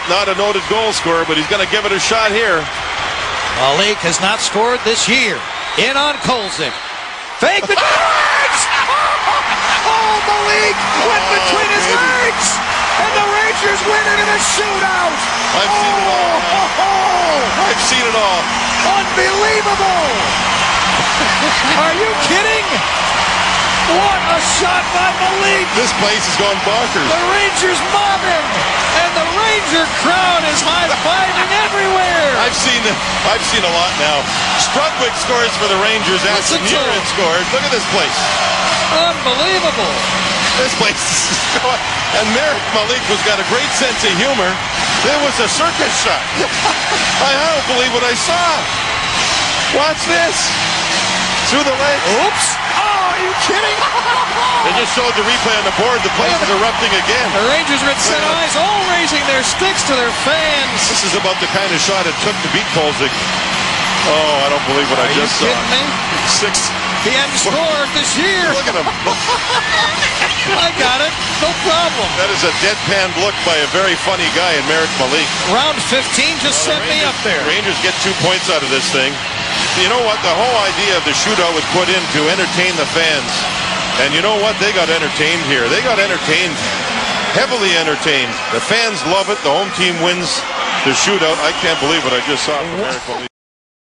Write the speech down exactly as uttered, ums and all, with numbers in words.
not a noted goal scorer, but he's going to give it a shot here. Malik has not scored this year. In on Kolzig. Fake the legs! Oh, Malik went Oh, between his baby. legs! And the Rangers win it in a shootout! I've seen it all. Oh, oh, I've seen it all. unbelievable! Are you kidding? What a shot by Malik! This place has gone bonkers. The Rangers mobbing! And the Ranger crowd is high-fiving everywhere! I've seen I've seen a lot now. Strudwick scores for the Rangers after Listen to Murin him. scores. Look at this place. Unbelievable! This place is going. And Merrick Malik has got a great sense of humor. There was a circus shot. I don't believe what I saw. Watch this. Through the legs. Oops! Oh, are you kidding? They just showed the replay on the board. The place is erupting again. The Rangers are at center ice, all raising their sticks to their fans. This is about the kind of shot it took to beat Kolzig. Oh, I don't believe what Are I you just saw. kidding me? Six. He hadn't scored this year. Look at him. I got it. No problem. That is a deadpan look by a very funny guy in Merrick Malik. Round fifteen just Well, sent the me Rangers, up there. Rangers get two points out of this thing. You know what? The whole idea of the shootout was put in to entertain the fans. And you know what? They got entertained here. They got entertained, heavily entertained. The fans love it. The home team wins the shootout. I can't believe what I just saw from Merrick Malik.